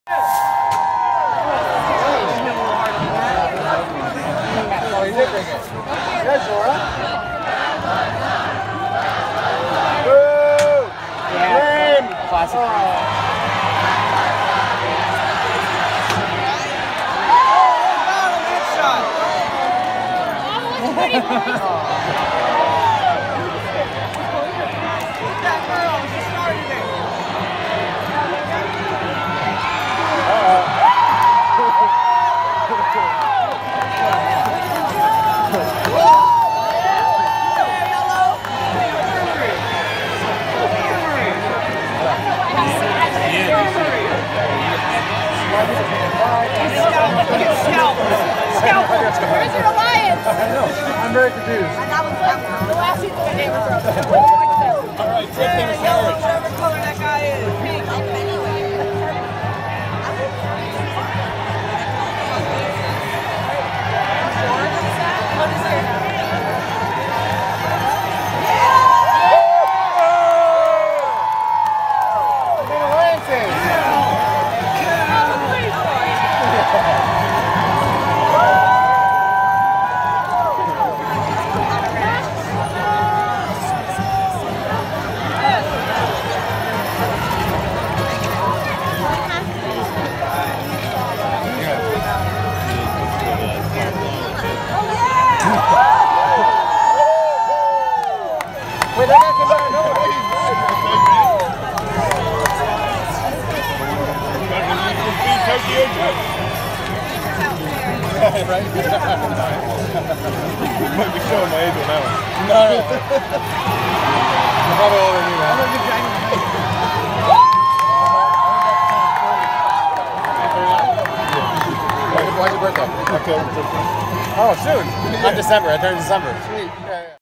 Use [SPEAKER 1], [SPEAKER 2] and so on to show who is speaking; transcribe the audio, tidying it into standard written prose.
[SPEAKER 1] Oh, he did bring it. Yes, Laura. Woo! Yeah. Classic.
[SPEAKER 2] Where's your alliance?
[SPEAKER 1] I know. I'm very confused.
[SPEAKER 2] And that was the last season I gave her.
[SPEAKER 3] All right, take them as carrots.
[SPEAKER 2] Whatever color that guy is. Pink.
[SPEAKER 1] Wait, that guy came out of nowhere.
[SPEAKER 3] Right? Might be showing my age on that one.
[SPEAKER 1] No. I'm probably older than you, man. When's your birthday?
[SPEAKER 3] Okay.
[SPEAKER 1] Oh, soon. Not December. I turned December. Sweet. Yeah, yeah.